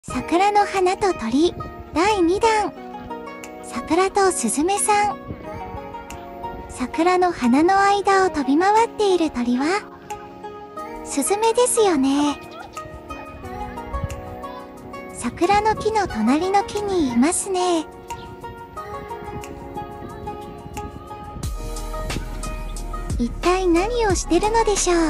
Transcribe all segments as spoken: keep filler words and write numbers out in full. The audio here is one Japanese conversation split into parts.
桜の花と鳥だいにだん。桜とスズメさん。桜の花の間を飛び回っている鳥はスズメですよね。桜の木の隣の木にいますね。一体何をしてるのでしょう。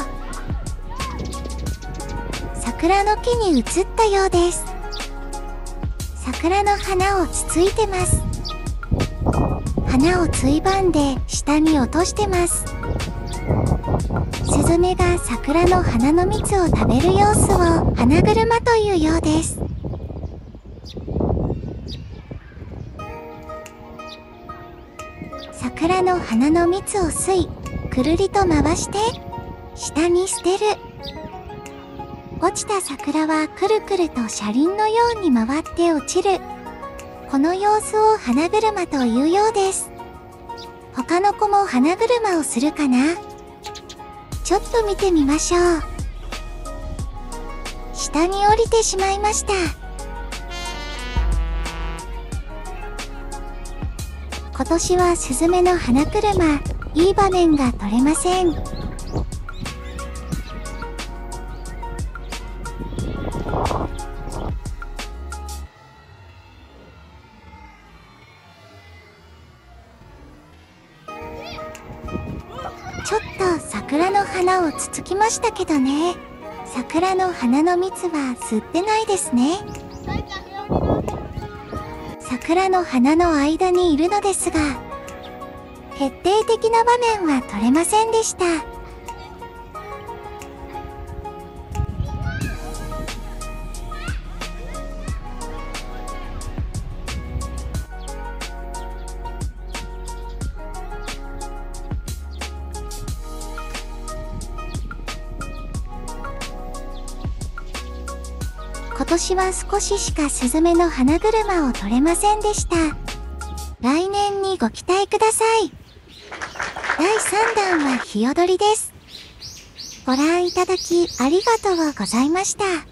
桜の木に移ったようです。桜の花をつついてます。花をついばんで下に落としてます。スズメが桜の花の蜜を食べる様子を花車というようです。桜の花の蜜を吸い、くるりと回して下に捨てる。落ちた桜はくるくると車輪のように回って落ちる。この様子を花車というようです。他の子も花車をするかな？ちょっと見てみましょう。下に降りてしまいました。今年はスズメの花車、いい場面が撮れません。ちょっと桜の花をつつきましたけどね。桜の花の蜜は吸ってないですね。桜の花の間にいるのですが、決定的な場面は撮れませんでした。今年は少ししかスズメの花車を撮れませんでした。来年にご期待ください。だいさんだんはひよどりです。ご覧いただきありがとうございました。